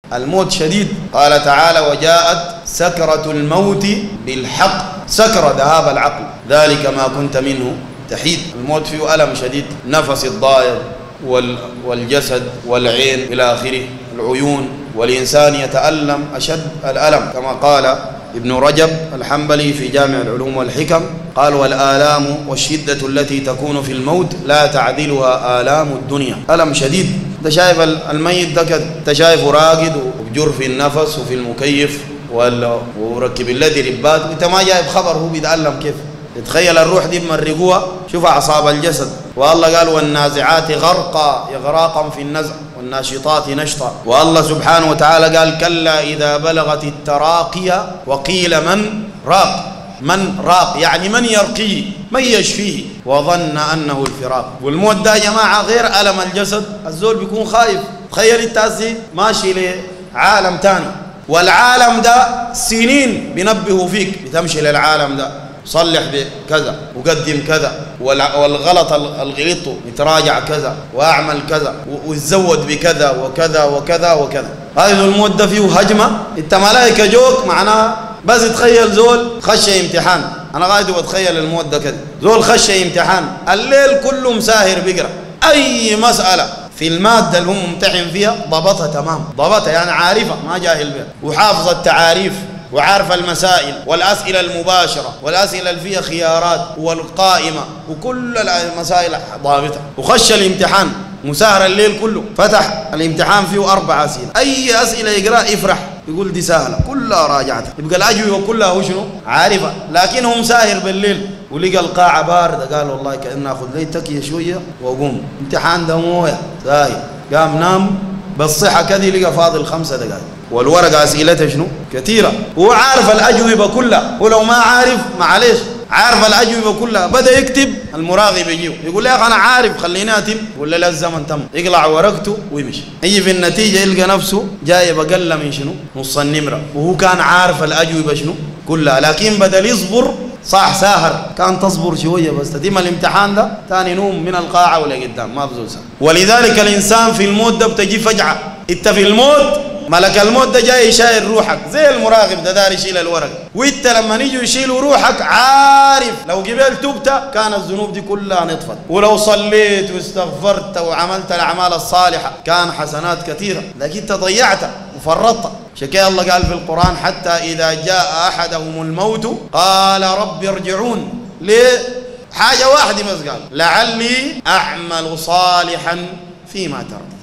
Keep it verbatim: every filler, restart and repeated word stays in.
الموت شديد. قال تعالى وجاءت سكرة الموت بالحق، سكرة ذهاب العقل، ذلك ما كنت منه تحيد. الموت فيه ألم شديد، نفس الضائع والجسد والعين إلى آخره، العيون، والإنسان يتألم أشد الألم كما قال ابن رجب الحنبلي في جامع العلوم والحكم، قال والآلام والشدة التي تكون في الموت لا تعدلها آلام الدنيا. ألم شديد، انت شايف الميت ده انت شايفه راقد وبجر في النفس وفي المكيف وركب الذي ربات، وانت ما جايب خبر هو بيتألم كيف. تخيل الروح دي بمرقوها، شوف أعصاب الجسد. والله قال والنازعات غرقا إغراقا في النزع والناشطات نشطا. والله سبحانه وتعالى قال كلا إذا بلغت التراقي وقيل من راق. من راق يعني من يرقيه، من يشفيه، وظن أنه الفراق. والموت ده يا جماعة غير ألم الجسد، الزول بيكون خايف. تخيل التاسي ماشي لعالم تاني، والعالم ده سنين بينبهوا فيك بتمشي للعالم ده، صلح بكذا وقدم كذا، والغلط الغلطه يتراجع كذا واعمل كذا وتزود بكذا وكذا وكذا وكذا. هذا الموت ده فيه هجمه، انت ملائكه جوك معناها. بس تخيل زول خش امتحان، انا قاعد واتخيل الموت ده كده، زول خش امتحان الليل كله مساهر بيقرا اي مساله في الماده اللي هو ممتحن فيها، ضبطها تمام، ضبطها يعني عارفها ما جاهل بها، وحافظ التعاريف وعارف المسائل والأسئلة المباشرة والأسئلة اللي فيها خيارات والقائمة وكل المسائل ضابطة، وخش الامتحان مساهر الليل كله، فتح الامتحان فيه أربع أسئلة، أي أسئلة يقرأ يفرح يقول دي سهلة كلها راجعتها، يبقى الأجوبة كلها هو شنو؟ عارفة، لكنه مساهر بالليل ولقى القاعة باردة، قال والله كأن آخذ لي تكية شوية وأقوم، امتحان ده مويه ساهر، قام نام بالصحة كذي لقى فاضل خمسة دقائق، والورقة أسئلتها شنو؟ كثيرة، هو عارف الأجوبة كلها، ولو ما عارف معلش عارف الأجوبة كلها، بدأ يكتب المراقب يجيه يقول لي يا أخي أنا عارف خليني أتم، ولا لا الزمن تم، يقلع ورقته ويمشي، يجي في النتيجة يلقى نفسه جايب أقل من شنو؟ نص النمرة، وهو كان عارف الأجوبة شنو؟ كلها، لكن بدل يصبر صح ساهر، كان تصبر شوية بس تتم الامتحان ده ثاني نوم من القاعة ولا قدام ما بزول سهل. ولذلك الإنسان في الموت ده بتجي فجعة، أنت في الموت ملك الموت ده جاي يشايل روحك زي المراقب ده دار يشيل الورق، وانت لما يجوا يشيلوا روحك عارف لو قبلت تبت كان الذنوب دي كلها نطفت، ولو صليت واستغفرت وعملت الاعمال الصالحه كان حسنات كثيره، لكن انت ضيعتها وفرطت. شكي الله قال في القران حتى اذا جاء احدهم الموت قال رب ارجعون، ليه؟ حاجه واحده بس قال لعلي اعمل صالحا فيما ترك.